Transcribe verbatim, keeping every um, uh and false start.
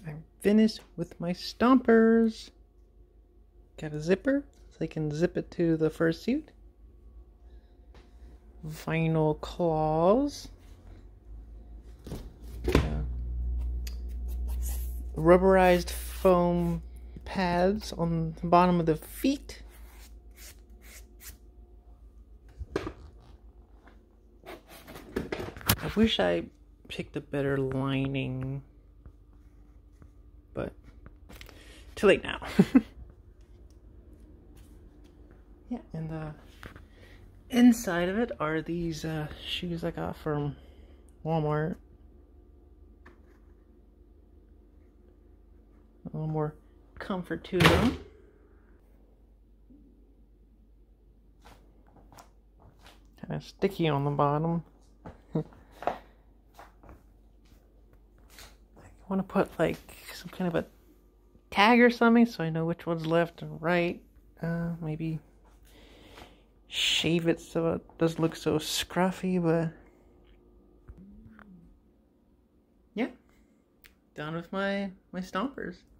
I'm finished with my stompers. Got a zipper so I can zip it to the fursuit. Vinyl claws. Uh, rubberized foam pads on the bottom of the feet. I wish I picked a better lining, but too late now. Yeah, and the inside of it are these uh, shoes I got from Walmart. A little more comfort to them. Kind of sticky on the bottom. I want to put like some kind of a tag or something so I know which one's left and right. Uh, maybe shave it so it doesn't look so scruffy, but yeah, done with my my stompers.